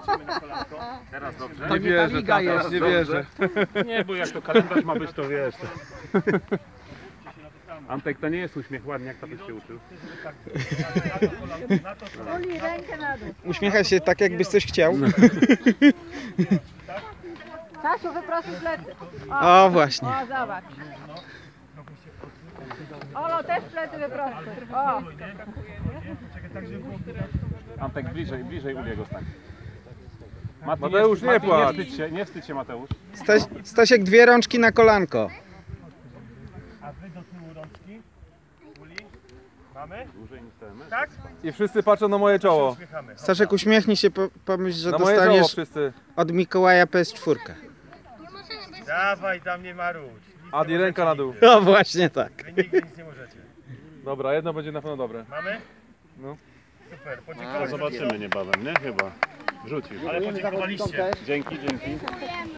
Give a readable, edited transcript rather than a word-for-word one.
Teraz dobrze? Nie wierzę, tata, nie wierzę. Nie, bo jak to kalendarz ma być, to wiesz. Antek, to nie jest uśmiech, ładnie jak tata się uczył. Uli, rękę na dół. Uśmiecha się tak, jakbyś coś chciał. Stasiu, wyprostuj plecy. O, właśnie. O, zobacz. Olo, też plecy wyprostuj. O. Antek, bliżej Uliego stań. Mati, Mateusz, nie płacz. Nie wstydź się, Mateusz. Stasiek, dwie rączki na kolanko. A wy do tyłu rączki. Uli. Mamy? Dłużej niż ten. Tak? I wszyscy patrzą na moje czoło. Uśmiechamy. Staszek, uśmiechnij się, pomyśl, że Na moje czoło dostaniesz wszyscy. od Mikołaja PS4. Dawaj, tam nie marudź. Nic Adi, nie ręka na możecie dół. nigdy. No właśnie tak. Wy nigdy nic nie możecie. Dobra, jedno będzie na pewno dobre. Mamy? No. Super, podziękować. Zobaczymy niebawem, nie? Chyba. Wrzucił. Ale podziękowaliście. Dzięki.